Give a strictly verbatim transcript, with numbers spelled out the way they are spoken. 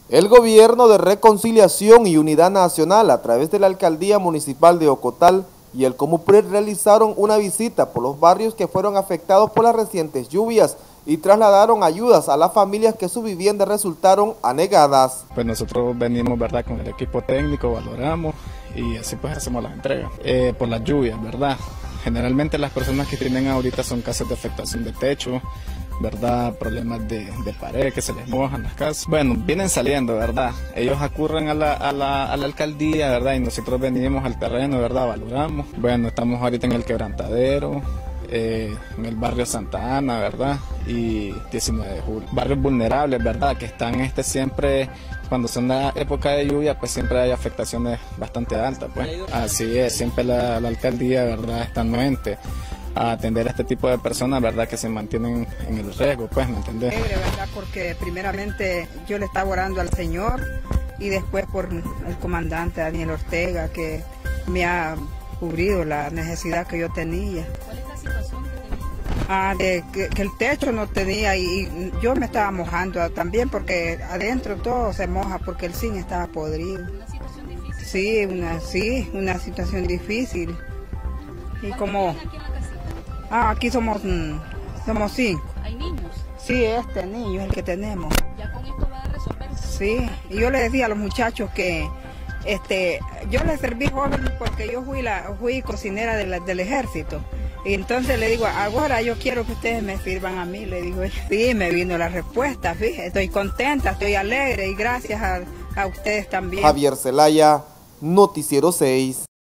El Gobierno de Reconciliación y Unidad Nacional, a través de la Alcaldía Municipal de Ocotal y el Comupred, realizaron una visita por los barrios que fueron afectados por las recientes lluvias y trasladaron ayudas a las familias que sus viviendas resultaron anegadas. Pues nosotros venimos, ¿verdad?, con el equipo técnico, valoramos y así pues hacemos las entregas. Eh, por las lluvias, ¿verdad? Generalmente las personas que tienen ahorita son casos de afectación de techo, ¿verdad? Problemas de, de pared, que se les mojan las casas. Bueno, vienen saliendo, ¿verdad? Ellos acurren a la, a la, a la alcaldía, ¿verdad? Y nosotros venimos al terreno, ¿verdad? Valoramos. Bueno, estamos ahorita en el Quebrantadero, eh, en el barrio Santa Ana, ¿verdad? Y diecinueve de julio. Barrios vulnerables, ¿verdad? Que están este siempre, cuando son la época de lluvia, pues siempre hay afectaciones bastante altas, pues. Así es, siempre la, la alcaldía, ¿verdad?, está anuente a atender a este tipo de personas, ¿verdad?, que se mantienen en el riesgo, pues, ¿me entendés? ¿Verdad? Porque primeramente yo le estaba orando al Señor y después por el comandante Daniel Ortega, que me ha cubrido la necesidad que yo tenía. ¿Cuál es la situación que tenía? Ah, de que, que el techo no tenía y, y yo me estaba mojando también porque adentro todo se moja porque el zinc estaba podrido. ¿Una situación difícil? Sí, una, sí, una situación difícil. Y como... aquí en la casita? Ah, aquí somos, mm, somos cinco. ¿Hay niños? Sí, este niño es el que tenemos. ¿Ya con esto va a resolverse? Sí, y yo le decía a los muchachos que este, yo les serví joven porque yo fui, la, fui cocinera de la, del ejército. Y entonces le digo, ahora yo quiero que ustedes me sirvan a mí. Le digo, sí, me vino la respuesta, fíjate, estoy contenta, estoy alegre y gracias a, a ustedes también. Javier Zelaya, Noticiero seis.